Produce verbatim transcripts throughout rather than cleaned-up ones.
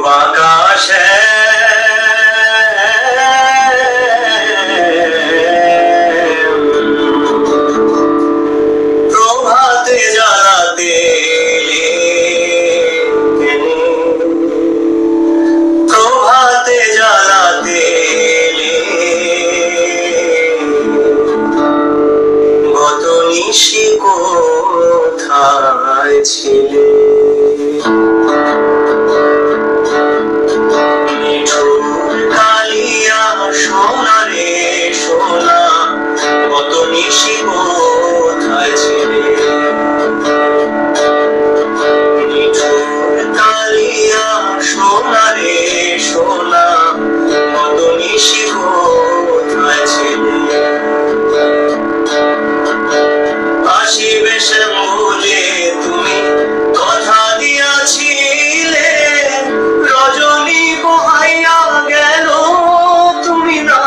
আকাশে প্রভাতে জ্বালাতে প্রভাতে জ্বালাতে গত নিশি কোথায় ছিলে? সোনা রে সোনা, কত নিশি কোথায় ছিলে? নিঠুর কালিয়া সোনা রে সোনা, কত নিশি কোথায় ছিলে? আসিবে শ্যামলে তুমি কথা দিয়াছিলে, রজনী পোহাইয়া গেল তুমি না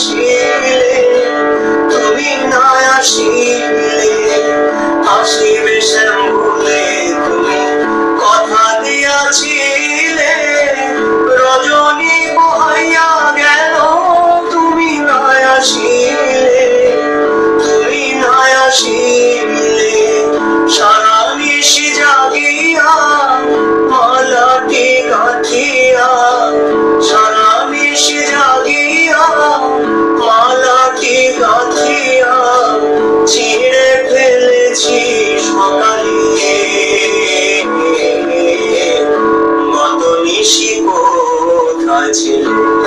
আসিলে। আসিবে শ্যামলে তুমি কথা দিয়াছিলে, রজনী পোহাইয়া গেল তুমি না আসিলে। তুমি না আসিলে সারা নিশি জাগিয়া মালাটি গাঁথিয়া, সারা নিশি জাগিয়া মালাটি গাঁথিয়া ছিঁড়ে ফেলেছি সকালে। গত নিশি কোথায় ছিলে?